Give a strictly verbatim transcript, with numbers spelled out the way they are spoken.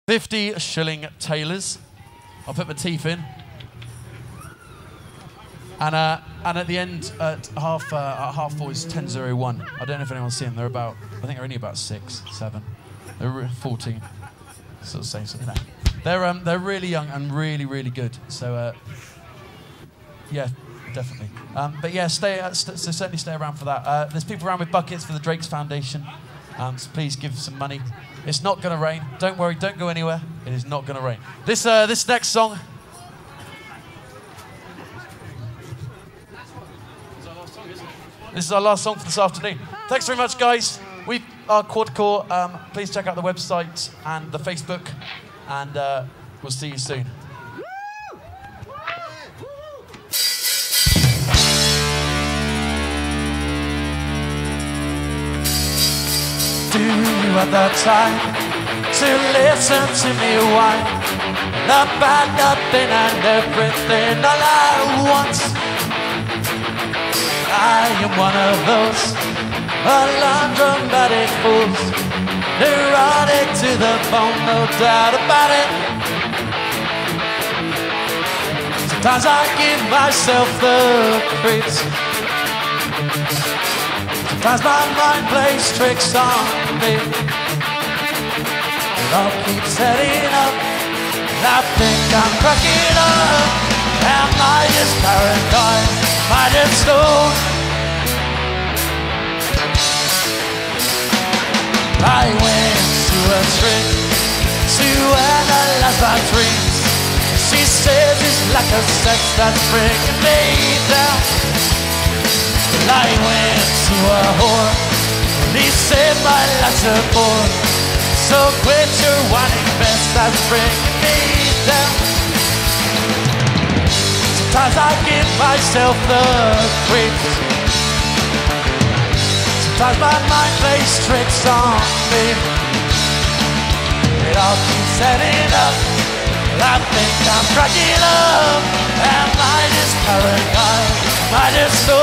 fifty shilling tailors. I'll put my teeth in. And, uh, and at the end, at half, uh, at half four is ten zero one. I don't know if anyone's seen them. They're about, I think they're only about six, seven. They're fourteen. Sort of same sort of thing. They're, um, they're really young and really, really good. So, uh, yeah, definitely. Um, but yeah, stay, uh, st so certainly stay around for that. Uh, there's people around with buckets for the Drake's Foundation. Um, so please give some money. It's not going to rain. Don't worry, don't go anywhere. It is not going to rain. This, uh, this next song... This is our last song for this afternoon. Thanks very much, guys. We are Quadcore. Um, please check out the website and the Facebook, and uh, we'll see you soon. Do you have the time to listen to me whine about nothing and everything all at once? I am one of those alarm-dramatic fools, neurotic to the bone, no doubt about it. Sometimes I give myself the creeps. Sometimes my mind plays tricks on me. It all keeps setting up, and I think I'm cracking up. Am I just paranoid? Am I just stoned? I went to a shrink to analyze my dreams. She says it's like a sex that's bringing me down. I went to a whore and he said my life's a bore. So quit your whining mess that's bringing me down. Sometimes I give myself the creeps. Sometimes my mind plays tricks on me. It all keeps setting up, and I think I'm cracking up. Am I just paranoid? Am I just so